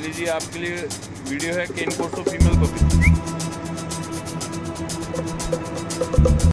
लीजिए आपके लिए वीडियो है केन कोर्सो फीमेल पपी।